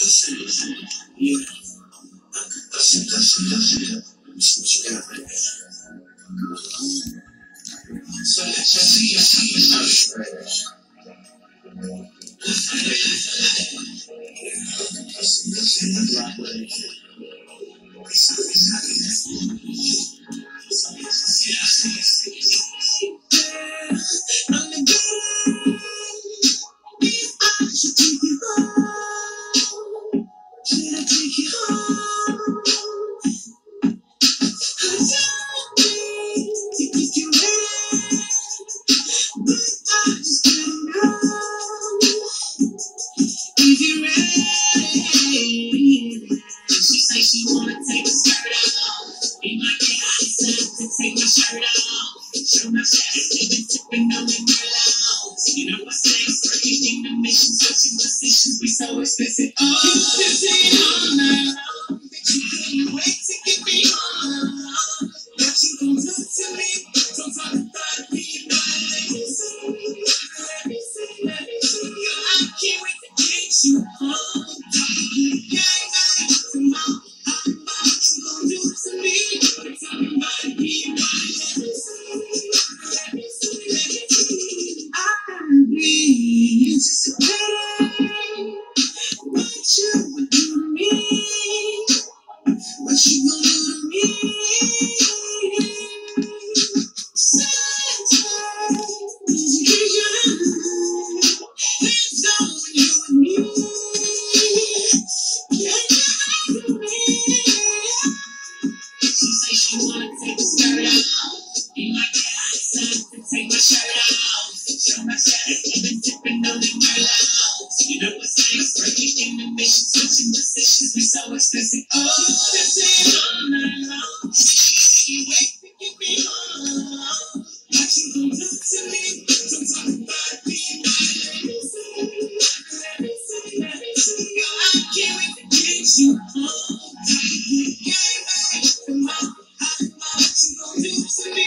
Yeah. That's it. What you got, man? So she wanna take a skirt off. Be my guy, take my shirt off. Show my shadow, been tipping on the loud. You know I say working in the mission, switching positions, we so expensive. Oh, it's all night long. You can't wait to get me on. What you gon' do to me? Don't talk about me, let me see. Girl, I can't wait to get you home. Take my shirt off, show my shadow, been tipping on the loud. You know what's next? Working in the mission, switching positions, we so expensive. Oh, it's all night long. You wait to get me home. What you gon' do to me? Don't talk about me, let me see. Girl, I can't wait to get you home. Come on, what you gon' do to me?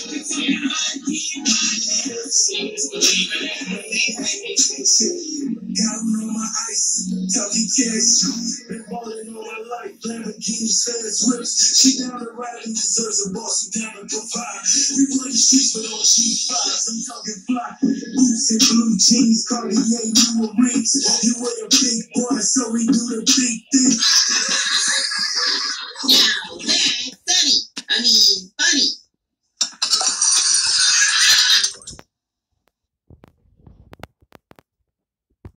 Counting on my ice, talking cash. Been balling all my life, Lamborghinis, fast whips. She down to ride and deserves a boss who down to provide. We run the streets with all she fives. I'm talking fly. Boots and blue jeans, Cartier, new rings. You were a big boy, so we do the big